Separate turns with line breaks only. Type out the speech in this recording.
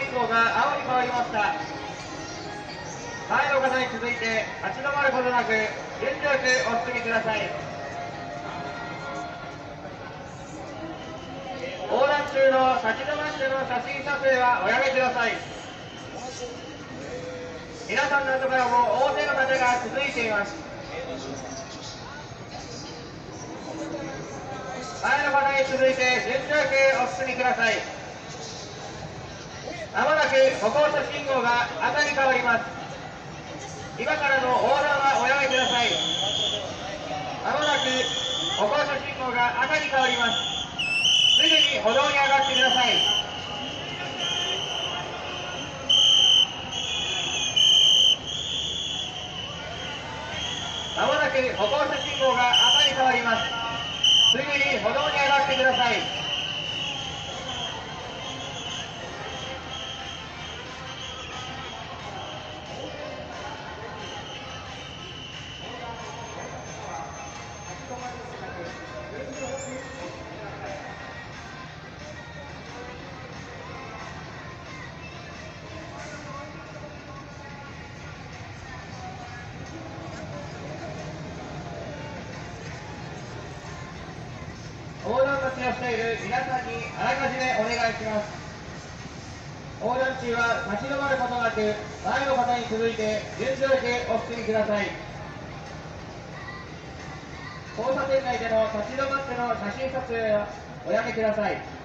号が青に変わりました。前の方に続いて立ち止まることなく順序よくお進みください。横断中の立ち止まっての写真撮影はおやめください。皆さんの後からも大勢の方が続いています。前の方に続いて順序よくお進みください。まもなく歩行者信号が赤に変わります。今からの横断はおやめください。まもなく歩行者信号が赤に変わります。すぐに歩道に上がってください。まもなく歩行者信号が赤に変わります。すぐに歩道に上がってください。横断待ちをしている皆さんにあらかじめお願いします。横断中は立ち止まることなく前の方に続いて順序よくお進みください。交差点内での立ち止まっての写真撮影はおやめください。